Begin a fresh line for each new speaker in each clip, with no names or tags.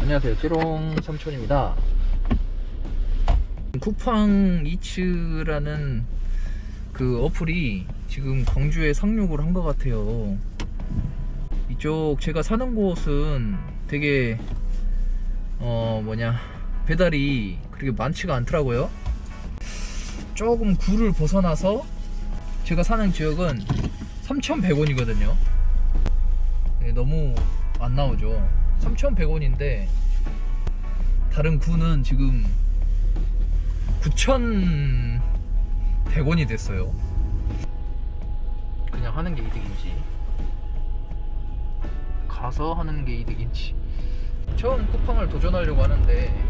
안녕하세요, 찌롱 삼촌입니다. 쿠팡 이츠라는 그 어플이 지금 광주에 상륙을 한 것 같아요. 이쪽 제가 사는 곳은 되게 배달이 그렇게 많지가 않더라고요. 조금 구를 벗어나서 제가 사는 지역은 3,100원이거든요 너무 안 나오죠. 3,100원인데 다른 구는 지금 9,100원이 됐어요. 그냥 하는 게 이득인지 가서 하는 게 이득인지. 처음 쿠팡을 도전하려고 하는데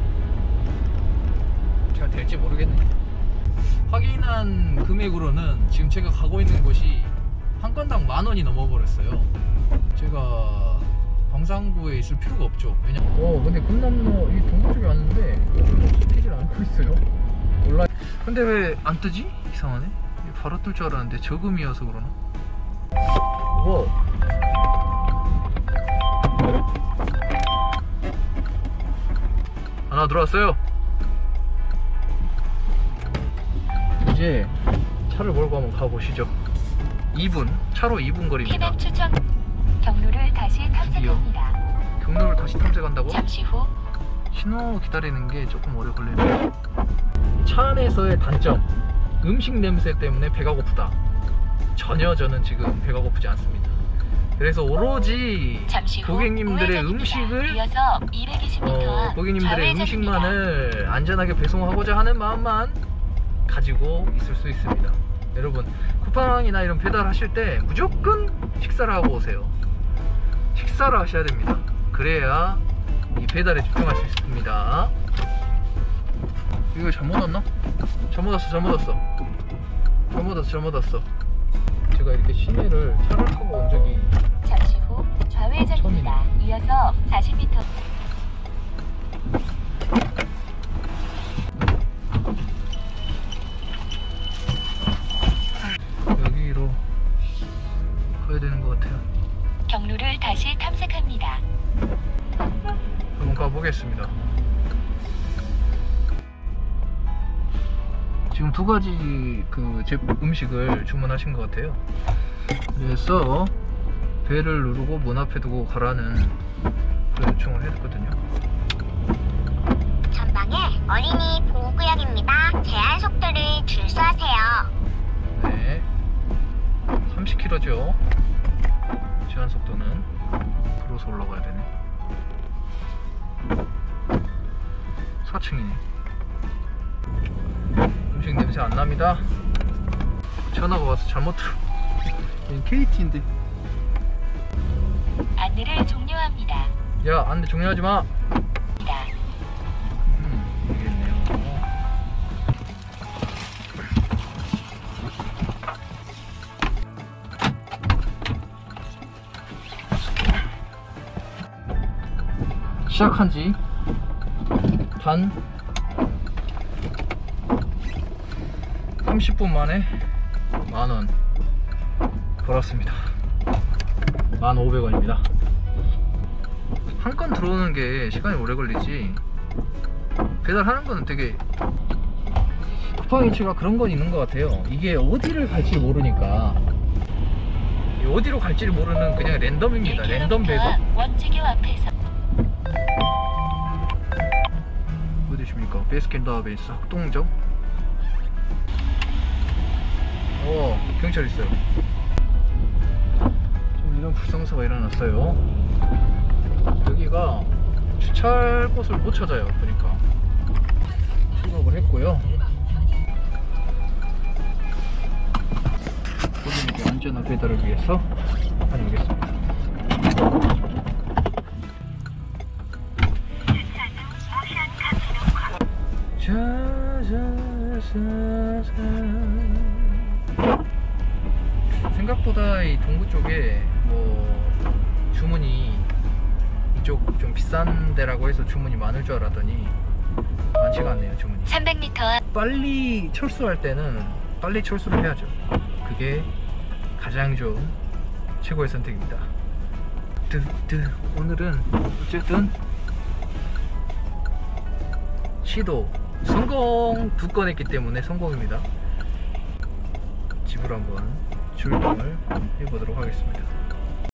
잘 될지 모르겠네요. 확인한 금액으로는 지금 제가 가고 있는 곳이 한 건당 10,000원이 넘어버렸어요. 제가 광산구에 있을 필요가 없죠. 왜냐면 근데 금남로 이 동부 쪽에 왔는데 찍히질 않고 있어요. 몰라. 근데 왜 안 뜨지? 이상하네. 바로 뜰 줄 알았는데 저금이어서 그러나? 하나 들어왔어요. 이제 차를 몰고 한번 가보시죠. 2분, 차로 2분 거리입니다.
피맵 추천. 경로를 다시 탐색합니다.
경로를 다시 탐색한다고?
잠시 후
신호 기다리는 게 조금 오래 걸리네요. 차 안에서의 단점, 음식 냄새 때문에 배가 고프다. 전혀 저는 지금 배가 고프지 않습니다. 그래서 오로지 고객님들의 음식을 고객님들의 음식만을 안전하게 배송하고자 하는 마음만 가지고 있을 수 있습니다. 여러분, 쿠팡이나 이런 배달 하실 때 무조건 식사를 하고 오세요. 식사를 하셔야 됩니다. 그래야 이 배달에 집중할 수 있습니다. 이거 잘못 왔나? 잘못 왔어. 제가 이렇게 시내를 차를 타고 온 적이
잠시 후 좌회전입니다. 이어서 40m.
여기로 가야 되는 것 같아요.
경로를 다시 탐색합니다.
한번 가보겠습니다. 지금 두 가지 음식을 주문하신 것 같아요. 그래서 배를 누르고 문 앞에 두고 가라는 그런 요청을 했거든요.
전방에 어린이 보호구역입니다. 제한 속도를 준수하세요.
네, 30km죠. 제한 속도는. 들어서 올라가야 되네. 4층이네. 음식 냄새 안 납니다. 전화가 와서 잘못 들어. 얘는 KT인데.
안내를 종료합니다.
야, 안내 종료하지 마. 모르겠네요. 시작한지 단 30분 만에 10,000원 벌었습니다. 1,500원입니다. 한 건 들어오는 게 시간이 오래 걸리지, 배달하는 거는 되게, 쿠팡이츠가 그런 건 있는 것 같아요. 이게 어디를 갈지 모르니까, 어디로 갈지를 모르는 그냥 랜덤입니다. 랜덤 배송.
원재교 앞에서
어디십니까? 베스킨라빈스 학동점. 경찰 있어요. 좀 이런 불상사가 일어났어요. 여기가 주차할 곳을 못 찾아요. 보니까 수급을 했고요. 고객님께 안전한 배달을 위해서 다녀오겠습니다. 생각보다 이 동구 쪽에 주문이 이쪽 좀 비싼 데라고 해서 주문이 많을 줄 알았더니 많지가 않네요. 주문이
300m
빨리 철수할 때는 빨리 철수를 해야죠. 그게 가장 좋은 최고의 선택입니다. 오늘은 어쨌든 시도 성공 2건 했기 때문에 성공입니다. 집으로 한번 출동을 해보도록 하겠습니다.